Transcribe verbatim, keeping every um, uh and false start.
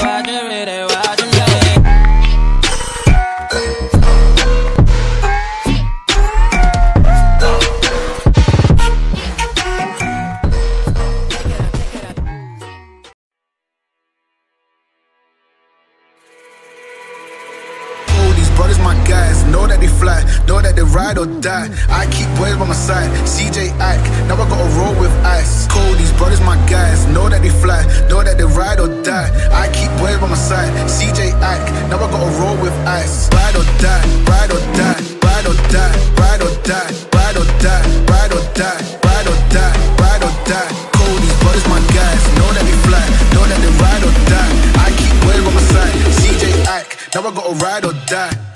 watching, really watching me. Brothers, my guys, know that they fly, know that they ride or die. I keep boys by my side, C J Ike, now I gotta roll with ice. Cody's brothers, my guys, know that they fly, know that they ride or die. I keep boys by my side, C J Ike, now I gotta roll with ice. Ride or die, ride or die, ride or die, ride or die, ride or die, ride or die, ride or die, ride or die. Cody's brothers, my guys, know that they fly, know that they ride or die. I keep boys by my side, C J Ike, now I gotta ride or die.